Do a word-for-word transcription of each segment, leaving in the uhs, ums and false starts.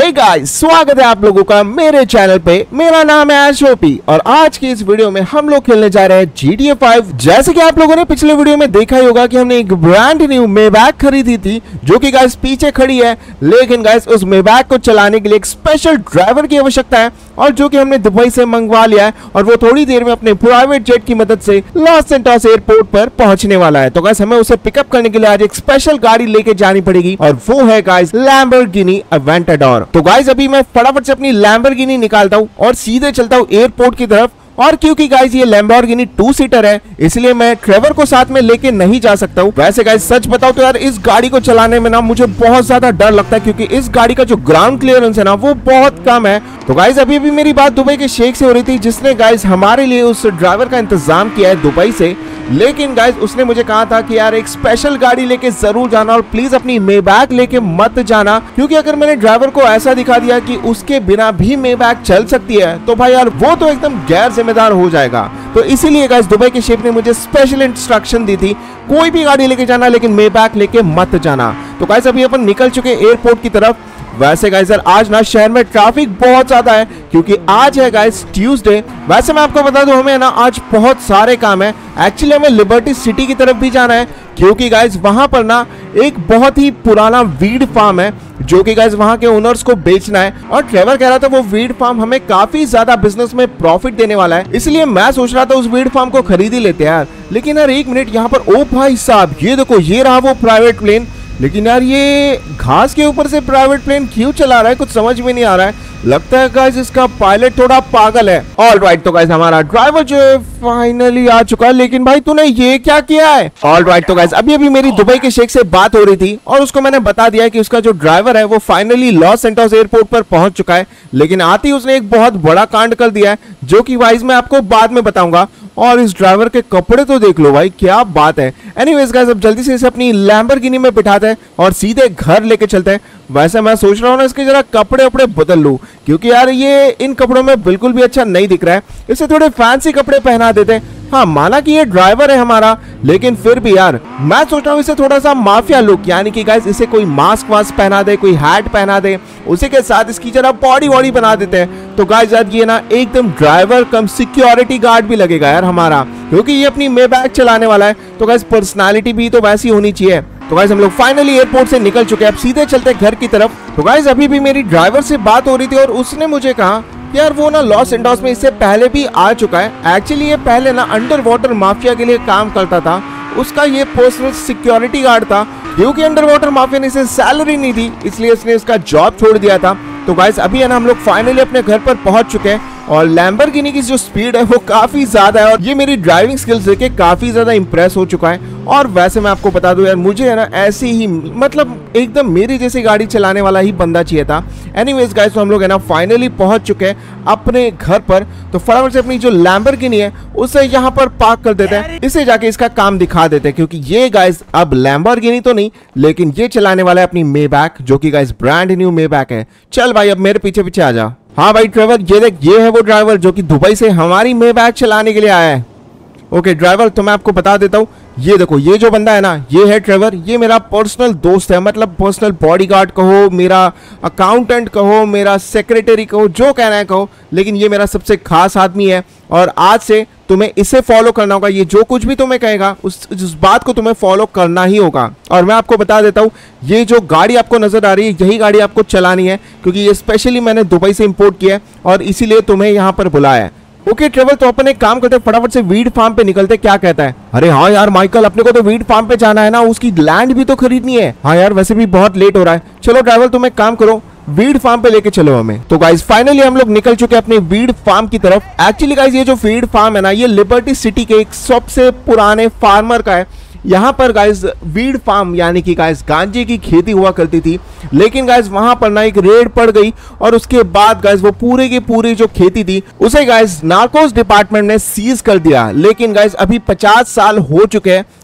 Hey guys, स्वागत है आप लोगों का मेरे चैनल पे। मेरा नाम है एशओपी और आज की इस वीडियो में हम लोग खेलने जा रहे हैं जी टी ए फाइव। जैसे कि आप लोगों ने पिछले वीडियो में देखा ही होगा कि हमने एक ब्रांड न्यू मेबैक खरीदी थी जो कि गाइस पीछे खड़ी है, लेकिन गाइस उस मेबैक को चलाने के लिए एक स्पेशल ड्राइवर की आवश्यकता है और जो कि हमने दुबई से मंगवा लिया है और वो थोड़ी देर में अपने प्राइवेट जेट की मदद से लॉस सेंटोस एयरपोर्ट पर पहुंचने वाला है। तो गाइस हमें उसे पिकअप करने के लिए आज एक स्पेशल गाड़ी लेके जानी पड़ेगी और वो है गाइस लैम्बोर्गिनी अवेंटाडोर। तो गाइस अभी मैं फटाफट से अपनी लैम्बोर्गिनी निकालता हूँ और सीधे चलता हूँ एयरपोर्ट की तरफ। और क्योंकि गाइस ये लैम्बोर्गिनी टू सीटर है इसलिए मैं ट्रेवर को साथ में लेके नहीं जा सकता हूँ। वैसे गाइस सच बताओ तो यार इस गाड़ी को चलाने में ना मुझे बहुत ज्यादा डर लगता है क्योंकि इस गाड़ी का जो ग्राउंड क्लियरेंस है ना वो बहुत कम है। तो गाइस अभी भी मेरी बात दुबई के शेख से हो रही थी जिसने गाइस हमारे लिए उस ड्राइवर का इंतजाम किया है दुबई से, लेकिन गाइस उसने मुझे कहा था कि यार एक स्पेशल गाड़ी लेके जरूर जाना और प्लीज अपनी मेबैक लेके मत जाना, क्योंकि अगर मैंने ड्राइवर को ऐसा दिखा दिया कि उसके बिना भी मेबैक चल सकती है तो भाई यार वो तो एकदम गैर जिम्मेदार हो जाएगा। तो इसीलिए गाइस दुबई के शेफ ने मुझे स्पेशल इंस्ट्रक्शन दी थी कोई भी गाड़ी लेके जाना लेकिन मेबैक लेके मत जाना। तो गाइस अभी अपन निकल चुके एयरपोर्ट की तरफ। वैसे गाइस यार आज ना शहर में ट्रैफिक बहुत ज्यादा है क्योंकि आज है गाइस ट्यूसडे। वैसे मैं आपको बता दूं हमें ना आज बहुत सारे काम है। एक्चुअली हमें लिबर्टी सिटी की तरफ भी जाना है क्योंकि गाइस वहां पर ना एक बहुत ही पुराना वीड फार्म है जो कि गाइस वहां के ओनर्स को बेचना है और ट्रेवर कह रहा था वो वीड फार्म हमें काफी ज्यादा बिजनेस में प्रॉफिट देने वाला है, इसलिए मैं सोच रहा था उस वीड फार्म को खरीद ही लेते हैं यार। लेकिन यार एक मिनट यहाँ पर, ओ भाई साहब ये देखो ये रहा वो प्राइवेट प्लेन। लेकिन यार ये घास के ऊपर से प्राइवेट प्लेन क्यों चला रहा है कुछ समझ में नहीं आ रहा है। लगता है गाइस इसका पायलट थोड़ा पागल है। ऑलराइट तो गाइस हमारा ड्राइवर जो है फाइनली आ चुका है। लेकिन भाई तूने ये क्या किया है? ऑलराइट तो गाइस अभी अभी मेरी दुबई के शेख से बात हो रही थी और उसको मैंने बता दिया कि उसका जो ड्राइवर है वो फाइनली लॉस सेंटोस एयरपोर्ट पर पहुंच चुका है, लेकिन आते ही उसने एक बहुत बड़ा कांड कर दिया है जो कि वाइज मैं आपको बाद में बताऊंगा। और इस ड्राइवर के कपड़े तो देख लो भाई, क्या बात है। एनीवेज गाइस अब जल्दी से इसे अपनी लैम्बोर्गिनी में बिठाते हैं और सीधे घर लेके चलते हैं। वैसे मैं सोच रहा हूँ ना इसके जरा कपड़े वपड़े बदल लूं क्योंकि यार ये इन कपड़ों में बिल्कुल भी अच्छा नहीं दिख रहा है। इसे थोड़े फैंसी कपड़े पहना देते हैं। हाँ माना कि ये ड्राइवर है हमारा, लेकिन फिर भी यार मैं सोच रहा हूँ इसे थोड़ा सा माफिया लुक, यानी कि गाइस इसे कोई मास्क वास्क पहना दे, कोई हैट पहना दे, उसी के साथ इसकी जरा बॉडी वॉडी बना देते हैं। तो गाइस यार ये ना एकदम ड्राइवर कम सिक्योरिटी गार्ड भी लगेगा यार हमारा, क्योंकि ये अपनी मेबैक चलाने वाला है। तो गाइस पर्सनालिटी भी तो वैसी होनी चाहिए। तो गाइस हम लोग फाइनली एयरपोर्ट से निकल चुके हैं, अब सीधे चलते हैं घर की तरफ। तो गाइस अभी भी मेरी ड्राइवर से बात हो रही थी और उसने मुझे कहा यार वो ना लॉस सेंटोस में इससे पहले भी आ चुका है। एक्चुअली ये पहले ना अंडर वाटर माफिया के लिए काम करता था, उसका ये पर्सनल सिक्योरिटी गार्ड था। क्योंकि अंडर वाटर माफिया ने इसे सैलरी नहीं दी इसलिए इसने इसका जॉब छोड़ दिया था। तो गाइस अभी है ना हम लोग फाइनली अपने घर पर पहुंच चुके हैं और लैम्बोर्गिनी की जो स्पीड है वो काफी ज्यादा है और ये मेरी ड्राइविंग स्किल्स देख के काफी ज्यादा इंप्रेस हो चुका है। और वैसे मैं आपको बता दूं यार मुझे है ना ऐसी ही मतलब एकदम मेरी जैसी गाड़ी चलाने वाला ही बंदा चाहिए था। एनीवेज गाइस तो हम लोग है ना फाइनली पहुंच चुके हैं अपने घर पर। तो फटाफट से अपनी जो लैम्बोर्गिनी है उसे यहाँ पर पार्क कर देते हैं, इसे जाके इसका काम दिखा देते हैं क्योंकि ये गाइस अब लैम्बोर्गिनी तो नहीं लेकिन ये चलाने वाला है अपनी मेबैक जो कि गाइस ब्रांड न्यू मेबैक है। चल भाई अब मेरे पीछे पीछे आ जा। हाँ भाई ट्रेवर ये देख ये है वो ड्राइवर जो कि दुबई से हमारी मेबैक चलाने के लिए आया है। ओके ड्राइवर तो मैं आपको बता देता हूँ, ये देखो ये जो बंदा है ना ये है ट्रेवर, ये मेरा पर्सनल दोस्त है, मतलब पर्सनल बॉडीगार्ड कहो, मेरा अकाउंटेंट कहो, मेरा सेक्रेटरी कहो, जो कहना है कहो, लेकिन ये मेरा सबसे खास आदमी है और आज से तुम्हें इसे फॉलो करना होगा। ये जो कुछ भी तुम्हें कहेगा उस उस बात को तुम्हें फॉलो करना ही होगा। और मैं आपको बता देता हूँ ये जो गाड़ी आपको नजर आ रही है यही गाड़ी आपको चलानी है क्योंकि ये स्पेशली मैंने दुबई से इंपोर्ट किया है और इसीलिए तुम्हें यहाँ पर बुलाया है। ओके ट्रेवल तो अपन एक काम करते हैं फटाफट से वीड फार्म पे निकलते, क्या कहता है? अरे हाँ यार माइकल अपने को तो वीड फार्म पे जाना है ना, उसकी लैंड भी तो खरीदनी है। हाँ यार वैसे भी बहुत लेट हो रहा है। चलो ड्राइवर तुम एक काम करो वीड फार्म पे लेके चलो हमें। तो गाइस फाइनली हम लोग निकल चुके हैं अपने वीड फार्म की तरफ। एक्चुअली गाइस ये जो वीड फार्म है ना ये लिबर्टी सिटी के एक सबसे पुराने फार्मर का है। यहाँ पर गाइस वीड फार्म यानी कि गाइस गांजे की खेती हुआ करती थी, लेकिन गाइस वहां पर ना एक रेड पड़ गई और उसके बाद गाइस वो पूरे की पूरी जो खेती थी उसे गाइस नार्कोस डिपार्टमेंट ने सीज कर दिया। लेकिन गाइस अभी पचास साल हो चुके हैं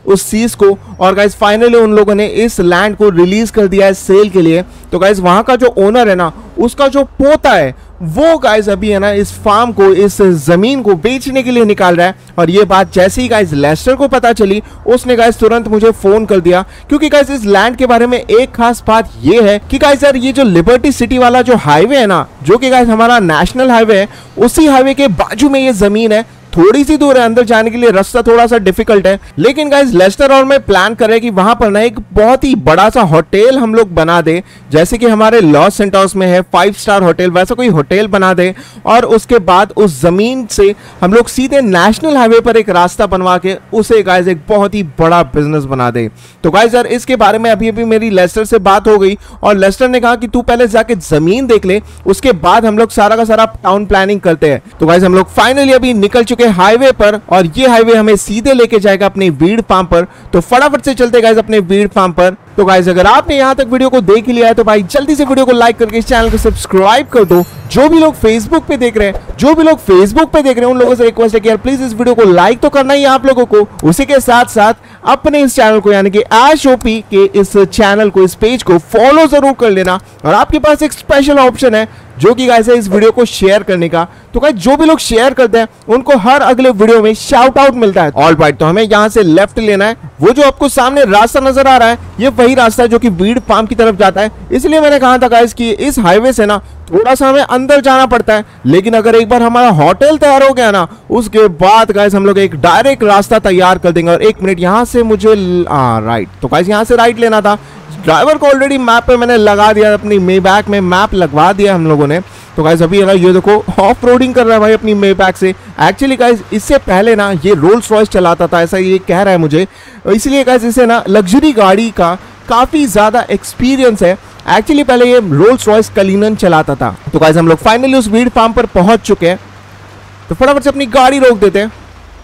उस चीज को, और गाइज फाइनली उन लोगों ने इस लैंड को रिलीज कर दिया है सेल के लिए। तो गाइज वहां का जो ओनर है ना, उसका जो पोता है वो गाइज अभी है ना इस फार्म को, इस जमीन को बेचने के लिए निकाल रहा है। और ये बात जैसे ही गाइज लेस्टर को पता चली, उसने गाइज तुरंत मुझे फोन कर दिया, क्योंकि गाइज इस लैंड के बारे में एक खास बात ये है कि गाइज यार ये जो लिबर्टी सिटी वाला जो हाईवे है ना, जो कि गाइज हमारा नेशनल हाईवे है, उसी हाईवे के बाजू में ये जमीन है। थोड़ी सी दूर है, अंदर जाने के लिए रास्ता थोड़ा सा डिफिकल्ट है, लेकिन गाइज लेस्टर और मैं प्लान कर रहे हैं कि वहां पर ना एक बहुत ही बड़ा सा होटल हम लोग बना दे, जैसे कि हमारे लॉस सेंटोस में है फाइव स्टार होटल, वैसा कोई होटल बना दे। और उसके बाद उस जमीन से हम लोग सीधे नेशनल हाईवे पर एक रास्ता बनवा के उसे गाइज एक बहुत ही बड़ा बिजनेस बना दे। तो गाइज यार इसके बारे में अभी अभी मेरी लेस्टर से बात हो गई, और लेस्टर ने कहा कि तू पहले जाके जमीन देख ले, उसके बाद हम लोग सारा का सारा टाउन प्लानिंग करते हैं। तो गाइज हम लोग फाइनली अभी निकल चुके हाईवे पर, और ये हाईवे हमें सीधे लेके जाएगा अपने वीड फार्म पर। तो फटाफट से चलते गाइस अपने वीड फार्म पर। तो गाइस अगर आपने यहां तक वीडियो को देख लिया है तो भाई जल्दी से वीडियो को लाइक करके इस चैनल को सब्सक्राइब कर दो। जो भी लोग फेसबुक पे देख रहे हैं जो भी लोग फेसबुक पे देख रहे हैं उन लोगों से रिक्वेस्ट है कि यार प्लीज इस वीडियो को लाइक तो करना ही आप लोगों को, उसी के साथ साथ अपने इस चैनल को यानी कि ऐश ओपी के इस चैनल को, इस पेज को फॉलो जरूर कर लेना। और आपके पास एक स्पेशल ऑप्शन है जो कि गाइस है इस वीडियो को शेयर करने का। तो गाइस जो भी लोग शेयर करते हैं उनको हर अगले वीडियो में शाउट आउट मिलता है। ऑल राइट, तो हमें यहाँ से लेफ्ट लेना है। वो जो आपको सामने रास्ता नजर आ रहा है ये वही रास्ता है जो कि वीड फार्म की तरफ जाता है। इसलिए मैंने कहा था गाइस कि इस हाईवे से ना थोड़ा सा हमें अंदर जाना पड़ता है, लेकिन अगर एक बार हमारा होटल तैयार हो गया ना, उसके बाद गाइस हम लोग एक डायरेक्ट रास्ता तैयार कर देंगे। और एक मिनट, यहाँ से मुझे आ, राइट, तो गाइस यहाँ से राइट लेना था। ड्राइवर को ऑलरेडी मैप पे मैंने लगा दिया, अपनी मेबैक में मैप लगवा दिया हम लोगों ने। तो गाइस अभी है ना ये देखो ऑफ रोडिंग कर रहा है भाई अपनी मेबैक से। एक्चुअली गाइस इससे पहले ना ये रोल्स रॉयस चलाता था, ऐसा ये कह रहा है मुझे, इसलिए गाइस इसे ना लग्जरी गाड़ी का काफी ज्यादा एक्सपीरियंस है। एक्चुअली पहले ये रोल्स रॉयस कलिनन चलाता था। तो गाइस हम लोग फाइनली उस वीड फार्म पर पहुंच चुके हैं, तो फटाफट से अपनी गाड़ी रोक देते हैं।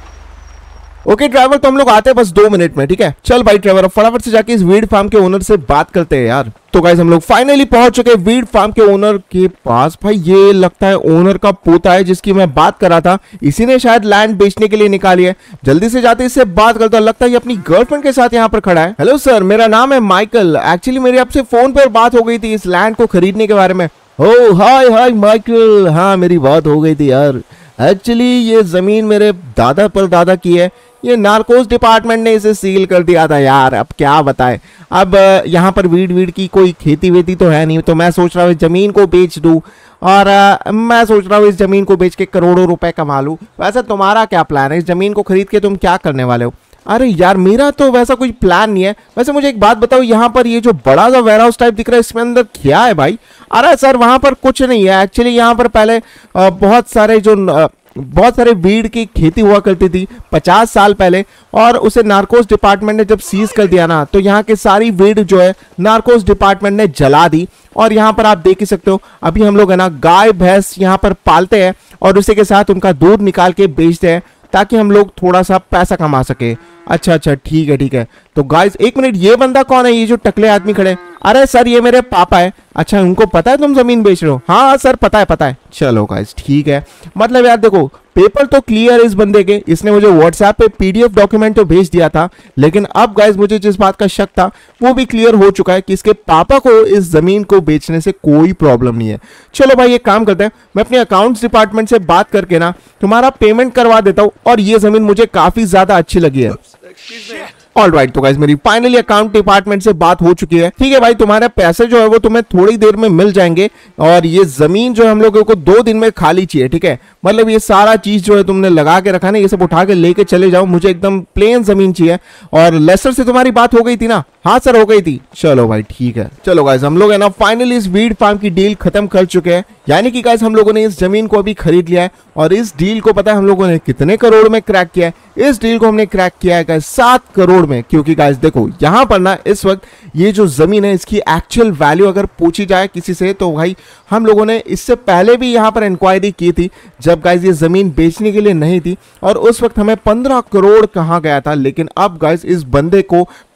ओके ड्राइवर, तो हम लोग आते हैं बस दो मिनट में, ठीक है? चल भाई ड्राइवर, अब फटाफट से जाके इस वीड फार्म के ओनर से बात करते हैं यार। तो गाइस हम लोग फाइनली पहुंच चुके हैं वीड फार्म के ओनर के पास। भाई ये लगता है ओनर का पोता है जिसकी मैं बात कर रहा था, इसी ने शायद लैंड बेचने के लिए निकाली है। जल्दी से जाते इससे बात करता, लगता है ये अपनी गर्लफ्रेंड के साथ यहाँ पर खड़ा है। हेलो सर, मेरा नाम है माइकल। एक्चुअली मेरी आपसे फोन पर बात हो गई थी इस लैंड को खरीदने के बारे में। ओ हाय हाय माइकल, हाँ मेरी बात हो गई थी यार। एक्चुअली ये जमीन मेरे दादा पर दादा की है, ये नार्कोस डिपार्टमेंट ने इसे सील कर दिया था यार। अब क्या बताएं, अब यहाँ पर वीड वीड की कोई खेती वेती तो है नहीं, तो मैं सोच रहा हूँ इस जमीन को बेच दूं, और आ, मैं सोच रहा हूँ इस जमीन को बेच के करोड़ों रुपए कमा लूं। वैसे तुम्हारा क्या प्लान है? इस जमीन को खरीद के तुम क्या करने वाले हो? अरे यार मेरा तो वैसा कोई प्लान नहीं है। वैसे मुझे एक बात बताओ, यहाँ पर ये जो बड़ा सा वेयर हाउस टाइप दिख रहा है इसमें अंदर क्या है भाई? अरे सर वहाँ पर कुछ नहीं है। एक्चुअली यहाँ पर पहले आ, बहुत सारे जो आ, बहुत सारे वीड की खेती हुआ करती थी पचास साल पहले, और उसे नार्कोस डिपार्टमेंट ने जब सीज कर दिया ना, तो यहाँ के सारी वीड जो है नार्कोस डिपार्टमेंट ने जला दी। और यहाँ पर आप देख ही सकते हो अभी हम लोग है ना गाय भैंस यहाँ पर पालते हैं, और उसी के साथ उनका दूध निकाल के बेचते हैं ताकि हम लोग थोड़ा सा पैसा कमा सके। अच्छा अच्छा ठीक है ठीक है। तो गाइस एक मिनट, ये बंदा कौन है? ये जो टकले आदमी खड़े? अरे सर ये मेरे पापा है। अच्छा उनको पता है तुम जमीन बेच रहे हो? हाँ सर पता है पता है। चलो गाइस ठीक है। मतलब यार देखो पेपर तो क्लियर है इस बंदे के, इसने मुझे व्हाट्सएप पे पीडीएफ डॉक्यूमेंट तो भेज दिया था, लेकिन अब गाइस मुझे जिस बात का शक था वो भी क्लियर हो चुका है कि इसके पापा को इस जमीन को बेचने से कोई प्रॉब्लम नहीं है। चलो भाई एक काम करते हैं, मैं अपने अकाउंट्स डिपार्टमेंट से बात करके ना तुम्हारा पेमेंट करवा देता हूँ, और ये जमीन मुझे काफी ज्यादा अच्छी लगी है। ऑल राइट, तो गाइस मेरी फाइनली अकाउंट डिपार्टमेंट से बात हो चुकी है। ठीक है भाई, तुम्हारे पैसे जो है वो तुम्हें थोड़ी देर में मिल जाएंगे, और ये जमीन जो है हम लोगों को दो दिन में खाली चाहिए, ठीक है? मतलब ये सारा चीज जो है तुमने लगा के रखा ना, ये सब उठा के लेके चले जाओ, मुझे एकदम प्लेन जमीन चाहिए। और लेस्टर से तुम्हारी बात हो गई थी ना? हाँ सर हो गई थी। चलो भाई ठीक है। चलो गाइस हम लोग है ना फाइनली इस वीड फार्म की डील खत्म कर चुके हैं, यानी कि गाइस हम लोगों ने इस जमीन को अभी खरीद लिया है। और इस डील को पता है हम लोगों ने कितने करोड़ में क्रैक किया है? इस डील को हमने क्रैक किया है गाइस सात करोड़ में। क्योंकि गाइस देखो यहाँ पर ना इस वक्त ये जो जमीन है इसकी एक्चुअल वैल्यू अगर पूछी जाए किसी से, तो भाई हम लोगों ने इससे पहले भी यहाँ पर इंक्वायरी की थी जब गाइस ये जमीन बेचने के लिए नहीं थी, और उस वक्त हमें पंद्रह करोड़ कहा गया था। लेकिन अब गाइस इस बंदे को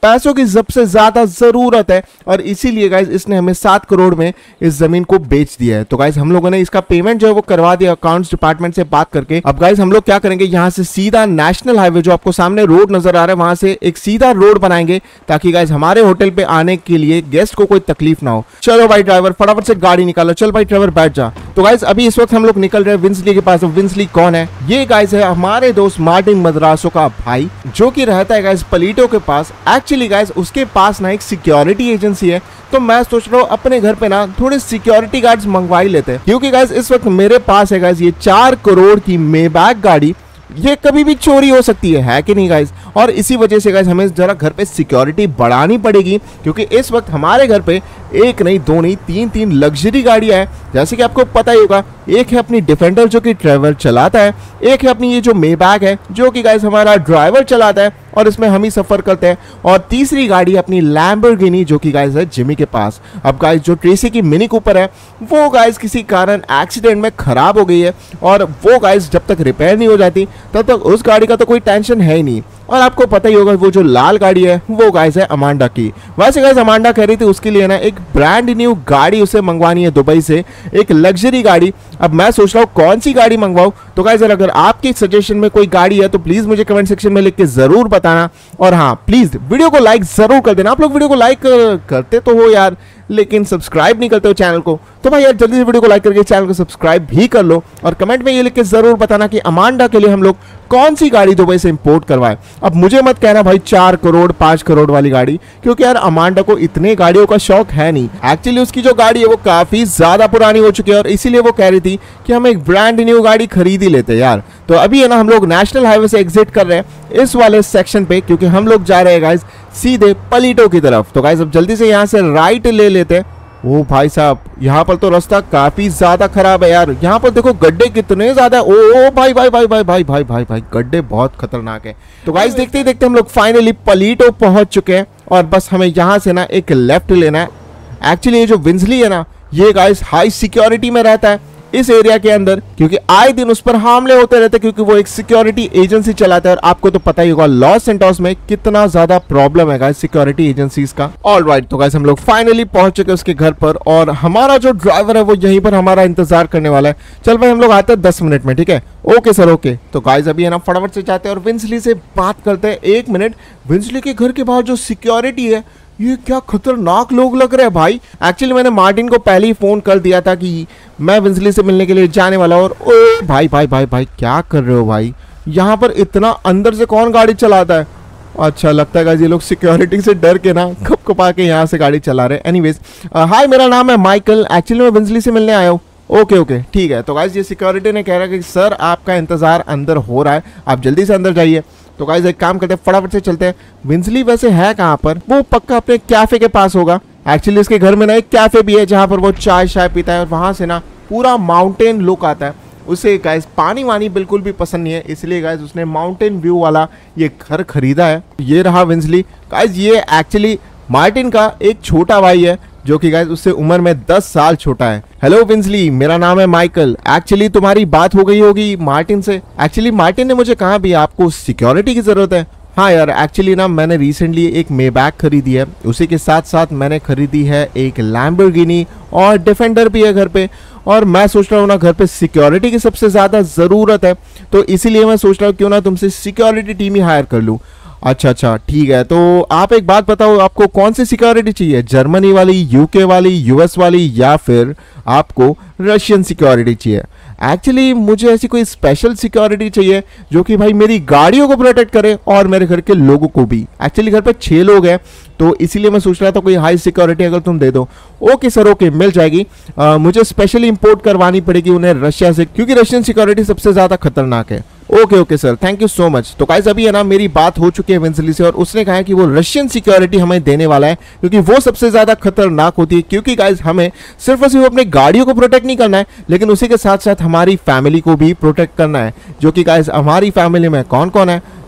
पैसों की सबसे ज्यादा जरूरत है और इसीलिए गाइज इसने हमें सात करोड़ में इस जमीन को बेच दिया है। तो गाइज हम लोगों ने इसका पेमेंट जो है वो करवा दिया अकाउंट्स डिपार्टमेंट से बात करके। अब गाइज हम लोग क्या करेंगे, यहाँ से सीधा नेशनल हाईवे जो आपको सामने रोड नजर आ रहा है वहां से एक सीधा रोड बनाएंगे ताकि गाइज हमारे होटल पे आने के लिए गेस्ट को कोई तकलीफ ना हो। चलो भाई ड्राइवर फटाफट से गाड़ी निकालो। चल भाई ड्राइवर बैठ जा। तो गाइज अभी इस वक्त हम लोग निकल रहे हैं विंसली के पास। विंसली कौन है? ये गाइज है हमारे दोस्त मार्टिन मद्रासो का भाई जो कि रहता है गाइज पलीटो के पास। एक्चुअली गाइज उसके पास ना एक सिक्योरिटी एजेंसी है, तो मैं सोच रहा हूँ अपने घर पे ना थोड़े सिक्योरिटी गार्ड्स मंगवा ही लेते हैं, क्योंकि गाइज इस वक्त मेरे पास है गाइज ये चार करोड़ की मेबैक गाड़ी। ये कभी भी चोरी हो सकती है, है कि नहीं गाइज? और इसी वजह से गाइज हमें जरा घर पे सिक्योरिटी बढ़ानी पड़ेगी, क्योंकि इस वक्त हमारे घर पे एक नहीं दो नहीं तीन तीन लग्जरी गाड़ियां हैं। जैसे कि आपको पता ही होगा, एक है अपनी डिफेंडर जो कि ड्राइवर चलाता है, एक है अपनी ये जो मेबैक है जो कि गाइज हमारा ड्राइवर चलाता है और इसमें हम ही सफर करते हैं, और तीसरी गाड़ी अपनी लैम्बोर्गिनी जो कि गाइज है जिमी के पास। अब गाइज जो ट्रेसी की मिनी कूपर है वो गाइज किसी कारण एक्सीडेंट में खराब हो गई है, और वो गाइज जब तक रिपेयर नहीं हो जाती तब तक उस गाड़ी का तो कोई टेंशन है ही नहीं। और आपको पता ही होगा वो जो लाल गाड़ी है वो गाइस है अमांडा की। वैसे गाइस अमांडा कह रही थी उसके लिए ना एक ब्रांड न्यू गाड़ी उसे मंगवानी है दुबई से, एक लग्जरी गाड़ी। अब मैं सोच रहा हूँ कौन सी गाड़ी मंगवाऊं। तो गाइस अगर आपके सजेशन में कोई गाड़ी है तो प्लीज मुझे कमेंट सेक्शन में लिख के जरूर बताना। और हाँ प्लीज वीडियो को लाइक जरूर कर देना। आप लोग वीडियो को लाइक करते तो हो यार, लेकिन सब्सक्राइब नहीं करते हो चैनल को, तो भाई यार जल्दी से वीडियो को लाइक करके चैनल को सब्सक्राइब भी कर लो। और कमेंट में ये लिख के जरूर बताना कि अमांडा के लिए हम लोग कौन सी गाड़ी दुबई से इंपोर्ट करवाए। अब मुझे मत कहना भाई चार करोड़ पांच करोड़ वाली गाड़ी, क्योंकि यार अमांडा को इतने गाड़ियों का शौक है नहीं। एक्चुअली उसकी जो गाड़ी है वो काफी ज्यादा पुरानी हो चुकी है और इसीलिए वो कह रही थी कि हम एक ब्रांड न्यू गाड़ी खरीद ही लेते यार। तो अभी है ना हम लोग नेशनल हाईवे से एग्जिट कर रहे हैं इस वाले सेक्शन पे, क्योंकि हम लोग जा रहे हैं गाइज सीधे पलीटो की तरफ। तो गाइज अब जल्दी से यहाँ से राइट ले लेते हैं। ओ भाई साहब यहाँ पर तो रास्ता काफी ज्यादा खराब है यार। यहाँ पर देखो गड्ढे कितने ज्यादा। ओ, ओ भाई भाई भाई भाई भाई भाई भाई भाई गड्ढे बहुत खतरनाक है। तो गाइस देखते ही देखते हम लोग फाइनली पलीटो पहुंच चुके हैं और बस हमें यहाँ से ना एक लेफ्ट लेना है। एक्चुअली ये जो विंसली है ना ये गाइस हाई सिक्योरिटी में रहता है इस एरिया के अंदर, क्योंकि आए दिन उस पर हमले होते रहते हैं, क्योंकि वो एक सिक्योरिटी एजेंसी चलाता है। और आपको तो पता ही होगा लॉस सेंटोस में कितना ज्यादा प्रॉब्लम है गाइस सिक्योरिटी एजेंसीज का। ऑलराइट तो गाइस हम लोग फाइनली पहुंच चुके हैं उसके घर पर और हमारा जो ड्राइवर है वो यहीं पर हमारा इंतजार करने वाला है। चल भाई हम लोग आते हैं दस मिनट में, ठीक है? Okay sir okay. तो गाइस अभी है ना फटाफट से जाते हैं और विंसली से बात करते हैं। एक मिनट, विंसली के घर के बाहर जो सिक्योरिटी है ये क्या खतरनाक लोग लग रहे हैं भाई। एक्चुअली मैंने मार्टिन को पहले ही फोन कर दिया था कि मैं विंसली से मिलने के लिए जाने वाला हूं। और ओ भाई भाई भाई भाई क्या कर रहे हो भाई? यहाँ पर इतना अंदर से कौन गाड़ी चलाता है? अच्छा लगता है ये लोग सिक्योरिटी से डर के ना कप कपा के यहाँ से गाड़ी चला रहे हैं। एनीवेज हाय मेरा नाम है माइकल, एक्चुअली मैं विंसली से मिलने आया हूँ। ओके ओके ठीक है। तो गाइस ये सिक्योरिटी ने कह रहा है कि सर आपका इंतजार अंदर हो रहा है, आप जल्दी से अंदर जाइए। तो गाइस एक काम करते हैं फटाफट से चलते हैं। विंसली वैसे है कहाँ पर? वो पक्का अपने कैफे के पास होगा। एक्चुअली इसके घर में ना एक कैफे भी है जहाँ पर वो चाय शाय पीता है और वहाँ से ना पूरा माउंटेन लुक आता है। उसे गाइस पानी वानी बिल्कुल भी पसंद नहीं है, इसलिए गाइस उसने माउंटेन व्यू वाला ये घर खरीदा है। ये रहा विंसली। गाइस ये एक्चुअली मार्टिन का एक छोटा भाई है जो कि गाइस उससे उम्र में दस साल छोटा है। हेलो विंसली, मेरा नाम है माइकल। एक्चुअली तुम्हारी बात हो गई होगी मार्टिन से। एक्चुअली मार्टिन ने मुझे कहा भी आपको सिक्योरिटी की जरूरत है। हाँ यार एक्चुअली ना मैंने रिसेंटली एक मेबैक खरीदी है, उसी के साथ साथ मैंने खरीदी है एक लैम्बोर्गिनी और डिफेंडर भी है घर पे। और मैं सोच रहा हूँ ना घर पे सिक्योरिटी की सबसे ज्यादा जरूरत है, तो इसीलिए मैं सोच रहा हूँ क्यों ना तुमसे सिक्योरिटी टीम ही हायर कर लूँ। अच्छा अच्छा ठीक है। तो आप एक बात बताओ आपको कौन सी सिक्योरिटी चाहिए? जर्मनी वाली, यूके वाली, यूएस वाली, या फिर आपको रशियन सिक्योरिटी चाहिए? एक्चुअली मुझे ऐसी कोई स्पेशल सिक्योरिटी चाहिए जो कि भाई मेरी गाड़ियों को प्रोटेक्ट करे और मेरे घर के लोगों को भी। एक्चुअली घर पे छह लोग हैं तो इसीलिए मैं सोच रहा था कोई हाई सिक्योरिटी अगर तुम दे दो। ओके सर ओके मिल जाएगी। आ, मुझे स्पेशली इंपोर्ट करवानी पड़ेगी उन्हें रशिया से, क्योंकि रशियन सिक्योरिटी सबसे ज्यादा खतरनाक है। Okay okay sir thank you so much. तो गाइस अभी है ना मेरी बात हो चुकी है विंसली से और उसने कहा है कि वो रशियन सिक्योरिटी हमें देने वाला है, क्योंकि वो सबसे ज्यादा खतरनाक होती है। क्योंकि गाइस हमें सिर्फ और सिर्फ अपने गाड़ियों को प्रोटेक्ट नहीं करना है, लेकिन उसी के साथ साथ हमारी फैमिली को भी प्रोटेक्ट करना है। जो कि गाइस हमारी फैमिली में कौन कौन है?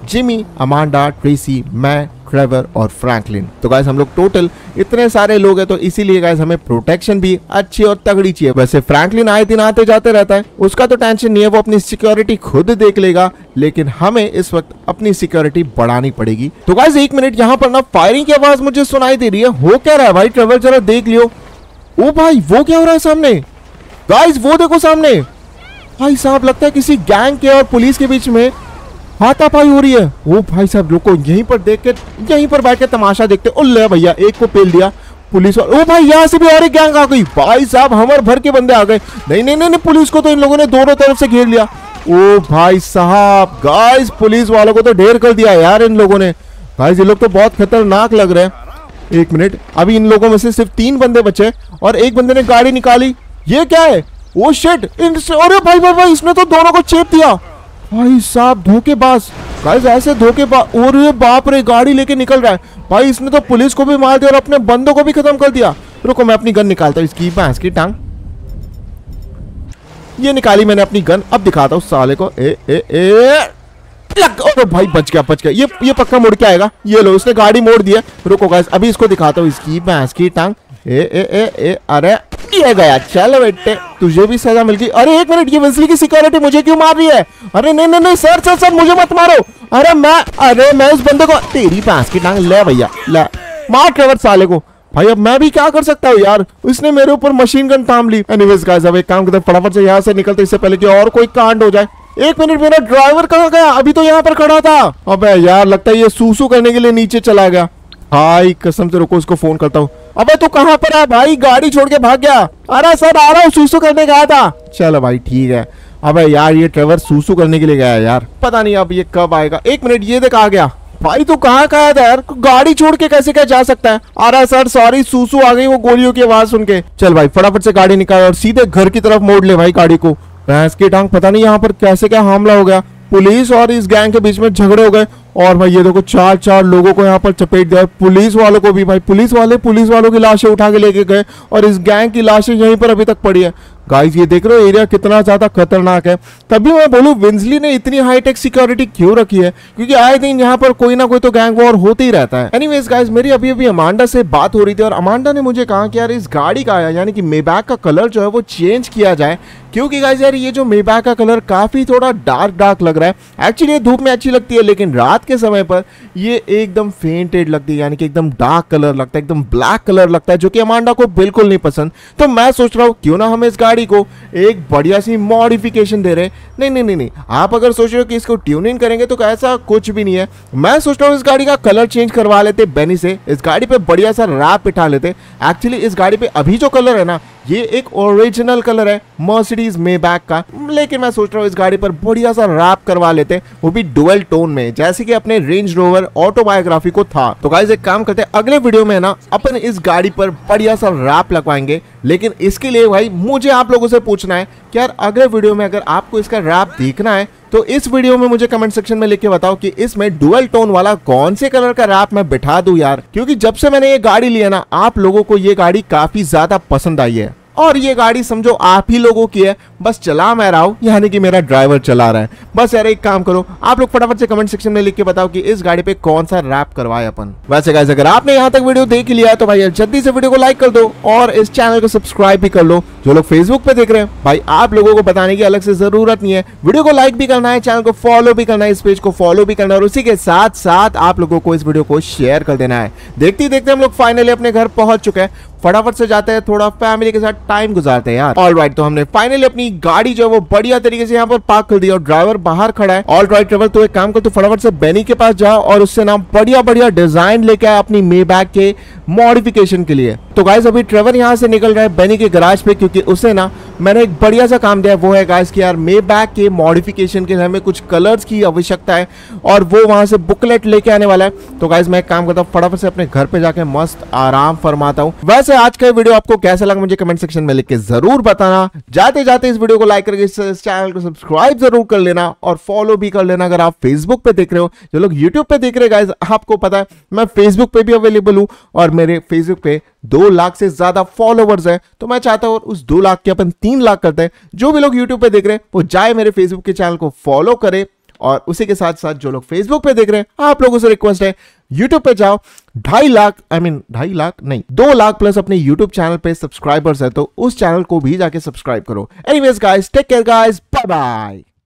जिमी, अमांडा, ट्रेसी, मैं, ट्रेवर और फ्रैंकलिन। तो गाइस हम लोग टोटल इतने सारे लोग हैं, तो इसीलिए गाइस हमें प्रोटेक्शन भी अच्छी और तगड़ी चाहिए। वैसे फ्रैंकलिन आए दिन आते जाते रहता है, उसका तो टेंशन नहीं है, वो अपनी सिक्योरिटी खुद देख लेगा, लेकिन हमें इस वक्त अपनी सिक्योरिटी बढ़ानी पड़ेगी। तो गाइस एक मिनट, यहाँ पर ना फायरिंग की आवाज मुझे सुनाई दे रही है। हो क्या रहा है भाई ट्रेवर, जरा देख लियो। ओ भाई वो क्या हो रहा है सामने, गाइस वो देखो सामने। भाई साहब लगता है किसी गैंग के और पुलिस के बीच में हाथापाई हो रही है। ओ भाई साहब रुको, यहीं पर देख के यहीं पर बैठ के तमाशा देखते। ओ ले भैया, एक को पेल दिया पुलिस। ओ भाई यहाँ से भी और एक गैंग आ गई। भाई साहब हमर भर के बंदे आ गए। नहीं नहीं नहीं, नहीं पुलिस को तो इन लोगों ने दोनों तरफ से घेर लिया। ओ भाई साहब गाइस, पुलिस वालों को तो ढेर कर दिया यार इन लोगों ने। गाइस ये लोग तो बहुत खतरनाक लग रहे हैं। एक मिनट, अभी इन लोगों में से सिर्फ तीन बंदे बचे और एक बंदे ने गाड़ी निकाली। ये क्या है? ओ शिट, अरे भाई भाई भाई, इसने तो दोनों को चेप दिया। भाई साहब धोखेबाज, गाइस ऐसे धोखेबाज। और ये बाप रे, गाड़ी लेके निकल रहा है। भाई इसने तो पुलिस को भी मार दिया और अपने बंदों को भी खत्म कर दिया। रुको मैं अपनी गन निकालता हूँ, इसकी भैंस की टांग। ये निकाली मैंने अपनी गन, अब दिखाता हूँ साले को। ए ए ए लग, ओ भाई बच गया बच गया। ये ये पक्का मुड़ के आएगा। ये लो, इसने गाड़ी मोड़ दी है। रुको गाइस अभी इसको दिखाता हूँ, इसकी भैंस की टांग। ए ए ए ए अरे ये गया। चल बेटे, तुझे भी सजा मिल गई। अरे एक मिनट, ये वेंसली की सिक्योरिटी मुझे क्यों मार रही है? अरे नहीं नहीं नहीं सर सर सर, मुझे मत मारो। अरे मैं अरे मैं उस बंदे को, तेरी भैंस की टांग। ले भैया ले, मार ट्रेवर साले को। भाई अब मैं भी क्या कर सकता हूँ यार, उसने मेरे ऊपर मशीन गन थाम ली। एनीवेज गाइस अब एक काम करते हैं, फटाफट से यहाँ से निकलते इससे पहले कि और कोई कांड हो जाए। एक मिनट, मेरा ड्राइवर कहाँ गया? अभी तो यहाँ पर खड़ा था। अबे यार लगता है ये सूसू करने के लिए नीचे चला गया। भाई कसम से रुको, उसको फोन करता हूँ। अबे तू कहाँ पर है भाई? गाड़ी छोड़ के भाग गया। अरे सर आ रहा हूँ, सूसू करने गया था। चलो भाई ठीक है। अबे यार ये ट्रेवर सूसू करने के लिए गया है यार, पता नहीं अब ये कब आएगा। एक मिनट, ये देख आ गया। भाई तू कहाँ कहा था यार? गाड़ी छोड़ के कैसे क्या जा सकता है? अरे सर सॉरी, सूसू आ गई वो गोलियों की आवाज सुन के। चल भाई फटाफट से गाड़ी निकाल और सीधे घर की तरफ मोड़ ले भाई गाड़ी को। भैंस की टांग, पता नहीं यहाँ पर कैसे क्या हमला हो गया। पुलिस और इस गैंग के बीच में झगड़े हो गए और भाई ये देखो चार चार लोगों को यहाँ पर चपेट दिया। पुलिस वालों को भी, भाई पुलिस वाले पुलिस वालों की लाशें उठा के लेके गए और इस गैंग की लाशें यहीं पर अभी तक पड़ी है। गाइस ये देख रहे हो एरिया कितना ज्यादा खतरनाक है। तभी मैं बोलूं वेंसली ने इतनी हाईटेक सिक्योरिटी क्यों रखी है, क्योंकि आए दिन यहाँ पर कोई ना कोई तो गैंग वॉर होते ही रहता है। एनीवेज गाइस मेरी अभी अभी अमांडा से बात हो रही थी और अमांडा ने मुझे कहा कि यार इस गाड़ी का यानी कि मेबैक का कलर जो है वो चेंज किया जाए, क्योंकि गाइस यार ये जो मेबैक का कलर काफी थोड़ा डार्क डार्क लग रहा है। एक्चुअली ये धूप में अच्छी लगती है, लेकिन रात के समय पर ये एकदम फेंटेड लगती है, यानी कि एकदम डार्क कलर लगता है, एकदम ब्लैक कलर लगता है, जो कि अमांडा को बिल्कुल नहीं पसंद। तो मैं सोच रहा हूँ क्यों ना हम इस गाड़ी को एक बढ़िया सी मॉडिफिकेशन दे रहे हैं। नहीं नहीं नहीं नहीं, आप अगर सोच रहे हो कि इसको ट्यूनिंग करेंगे तो ऐसा कुछ भी नहीं है। मैं सोच रहा हूँ इस गाड़ी का कलर चेंज करवा लेते बेनी से, इस गाड़ी पे बढ़िया सा रैप बिठा लेते। एक्चुअली इस गाड़ी पे अभी जो कलर है ना, ये एक ओरिजिनल कलर है मर्सिडीज मेबैक का, लेकिन मैं सोच रहा हूँ इस गाड़ी पर बढ़िया सा रैप करवा लेते, वो भी डुअल टोन में, जैसे कि अपने रेंज रोवर ऑटोबायोग्राफी को था। तो गाइस एक काम करते हैं, अगले वीडियो में ना अपन इस गाड़ी पर बढ़िया सा रैप लगवाएंगे। लेकिन इसके लिए भाई मुझे आप लोगों से पूछना है कि यार अगले वीडियो में अगर आपको इसका रैप देखना है तो इस वीडियो में मुझे कमेंट सेक्शन में लिख के बताओ कि इसमें डुअल टोन वाला कौन से कलर का रैप मैं बिठा दूं यार, क्योंकि जब से मैंने ये गाड़ी लिया ना, आप लोगों को ये गाड़ी काफी ज्यादा पसंद आई है और ये गाड़ी समझो आप ही लोगों की है, बस चला मैं रहा हूं, यानी कि मेरा ड्राइवर चला रहा है। बस यार एक काम करो, आप लोग फटाफट से कमेंट सेक्शन में लिख के बताओ कि इस गाड़ी पे कौन सा रैप करवाए अपन। वैसे गाइस अगर आपने यहाँ तक वीडियो देख लिया है तो भाई जल्दी से वीडियो को लाइक कर दो और इस चैनल को सब्सक्राइब भी कर लो। जो लोग फेसबुक पे देख रहे हैं भाई, आप लोगों को बताने की अलग से जरूरत नहीं है, वीडियो को लाइक भी करना है, चैनल को फॉलो भी करना है, इस पेज को फॉलो भी करना है और उसी के साथ साथ आप लोगों को इस वीडियो को शेयर कर देना है। देखते ही देखते हम लोग फाइनली अपने घर पहुंच चुके हैं, फटाफट से जाते हैं, थोड़ा फैमिली के साथ टाइम गुजारते हैं यार। ऑलराइट, तो हमने फाइनली अपनी गाड़ी जो है वो बढ़िया तरीके से यहाँ पर पार्क कर दी और ड्राइवर बाहर खड़ा है। ऑलराइट ट्रेवर, तो एक काम कर, तो फटाफट से बेनी के पास जाओ और उससे ना बढ़िया बढ़िया डिजाइन लेके आए अपनी मेबैक के मॉडिफिकेशन के लिए। तो गाइस अभी ट्रेवर यहाँ से निकल रहा है बेनी के गैराज पे, क्योंकि उसे ना मैंने एक बढ़िया सा काम दिया, वो है गाइस कि यार मेबैक के मॉडिफिकेशन के लिए हमें कुछ कलर्स की आवश्यकता है और वो वहां से बुकलेट लेके आने वाला है। तो गाइस मैं एक काम करता हूँ, फटाफट से अपने घर पे जाके मस्त आराम फरमाता हूँ। वैसे आज का वीडियो आपको कैसा लगा मुझे कमेंट सेक्शन में लिख के जरूर बताना। जाते जाते इस वीडियो को लाइक करके इस चैनल को सब्सक्राइब जरूर कर लेना और फॉलो भी कर लेना अगर आप फेसबुक पे देख रहे हो। जो लोग यूट्यूब पे देख रहे हैं गाइस, आपको पता है मैं फेसबुक पे भी अवेलेबल हूँ और मेरे फेसबुक पे दो लाख से ज्यादा फॉलोवर्स है। तो मैं चाहता हूँ उस दो लाख के अपन तीन लाख करते हैं। जो भी लोग यूट्यूब पे देख रहे हैं वो जाए मेरे फेसबुक के चैनल को फॉलो करे और उसी के साथ साथ जो लोग फेसबुक पे देख रहे हैं आप लोगों से रिक्वेस्ट है यूट्यूब पे जाओ, ढाई लाख आई मीन ढाई लाख नहीं दो लाख प्लस अपने यूट्यूब चैनल पे सब्सक्राइबर्स है, तो उस चैनल को भी जाके सब्सक्राइब करो। Anyways guys, take care guys, bye bye.